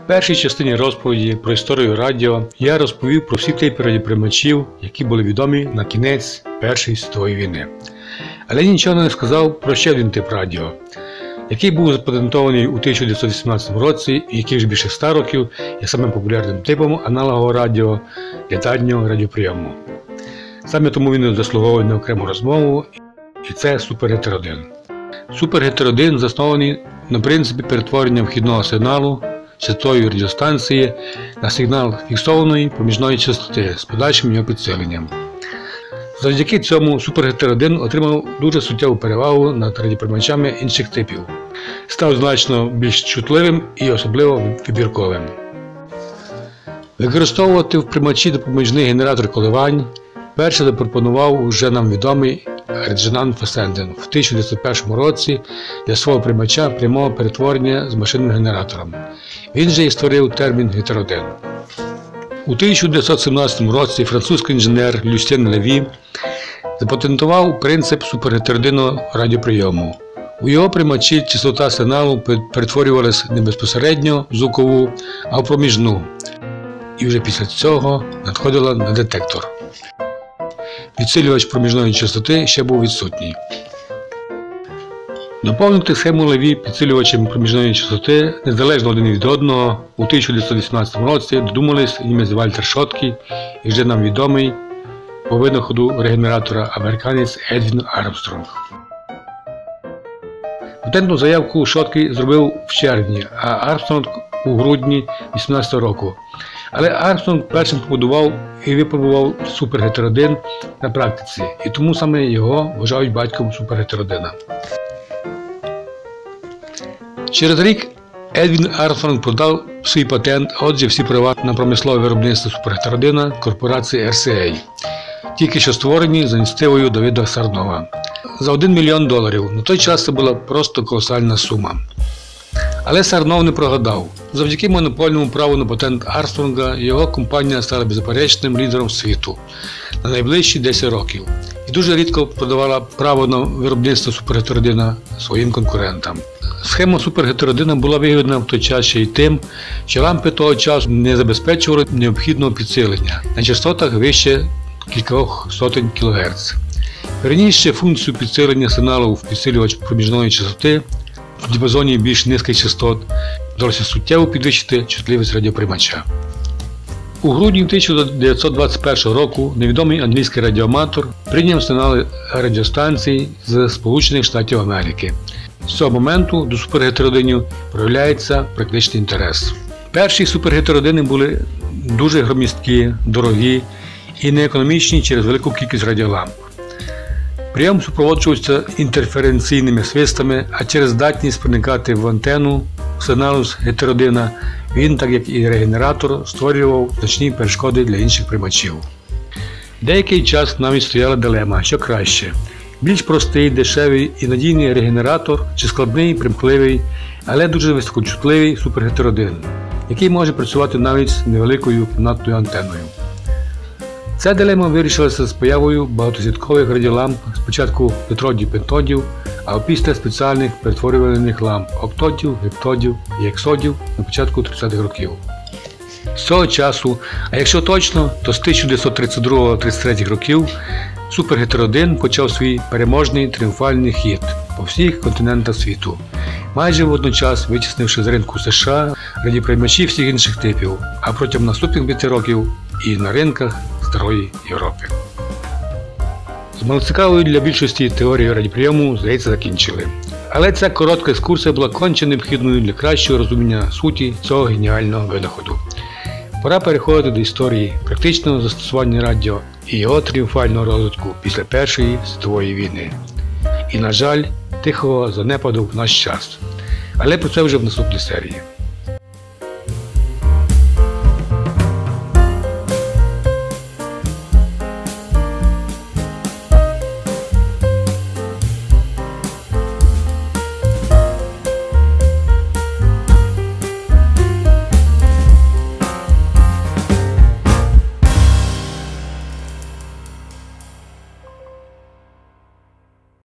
В першій частині розповіді про історію радіо я розповів про всі типи радіоприймачів, які були відомі на кінець Першої світової війни. Але нічого не сказав про ще один тип радіо, який був запатентований у 1918 році і який вже більше 100 років є самим популярним типом аналогового радіо для дальнього радіоприйому. Саме тому він заслуговує на окрему розмову, і це Супергетер-1. Супергетер-1 заснований на принципі перетворення вхідного сигналу частотою радіостанції на сигнал фіксованої проміжної частоти з подальшим його підсиленням. Завдяки цьому Супергетер-1 отримав дуже суттєву перевагу над радіоприймачами інших типів. Став значно більш чутливим і особливо вибірковим. Використовувати в приймачі допоміжний генератор коливань перше запропонував уже нам відомий Реджинанд Фессенден в 1901 році для свого приймача прямого перетворення з машинним генератором. Він же і створив термін Гетер-1. У 1917 році французький інженер Люсьєн Леві запатентував принцип Супергетер-1 радіоприйому. У його приймачі частота сигналу перетворювалася не безпосередньо в звукову, а в проміжну. І вже після цього надходила на детектор. Підсилювач проміжної частоти ще був відсутній. Доповнити схему Леві підсилювачем проміжної частоти незалежно один від одного у 1918 році додумались німець Вальтер Шоткі і вже нам відомий по винаходу регенератора американець Едвін Армстронг. Патентну заявку Шоткі зробив в червні, а Армстронг у грудні 1918 року. Але Армстронг першим побудував і випробував Супергетер-1 на практиці, і тому саме його вважають батьком Супергетер-1. Через рік Едвін Армстронг продав свій патент, а отже всі права на промислове виробництво Супергетер-1 корпорації RCA, тільки що створені за ініціативою Давида Сарнова. За $1 мільйон. На той час це була просто колосальна сума. Але Сарнов не прогадав. Завдяки монопольному праву на патент Армстронга його компанія стала беззаперечним лідером світу на найближчі 10 років і дуже рідко продавала право на виробництво Супергетер-1 своїм конкурентам. Схема Супергетер-1 була вигідна в той час ще й тим, що лампи того часу не забезпечували необхідного підсилення на частотах вище кількох сотень кГц. Перенісши функцію підсилення сигналу в підсилювач проміжної частоти в діапазоні більш низьких частот, вдалося суттєво підвищити чутливість радіоприймача. У грудні 1921 року невідомий англійський радіоаматор прийняв сигнали радіостанцій з Сполучених Штатів Америки. З цього моменту до Супергетер-1 проявляється практичний інтерес. Перші Супергетер-1 були дуже громісткі, дорогі і неекономічні через велику кількість радіоламп. Прийом супроводжувався інтерференційними свистами, а через здатність проникати в антенну сигналу з Гетер-1 він, так як і регенератор, створював значні перешкоди для інших приймачів. Деякий час навіть стояла дилема, що краще – більш простий, дешевий і надійний регенератор чи складний, примхливий, але дуже високочутливий Супергетер-1, який може працювати навіть з невеликою кімнатною антенною. Ця дилема вирішилася з появою багатосвіткових радіоламп спочатку тетродів-пентодів, а опісля спеціальних перетворювальних ламп октодів, гептодів і ексодів на початку 30-х років. З цього часу, а якщо точно, то з 1932-33 років Супергетер-1 почав свій переможний тріумфальний хід по всіх континентах світу, майже водночас витіснивши з ринку США радіоприймачі всіх інших типів, а протягом наступних 5 років і на ринках Старої Європи. З малоцікавою для більшості теорією радіоприйому, здається, закінчили. Але ця коротка екскурсія була конче необхідною для кращого розуміння суті цього геніального винаходу. Пора переходити до історії практичного застосування радіо і його тріумфального розвитку після Першої світової війни. І, на жаль, тихого занепаду в наш час. Але про це вже в наступній серії.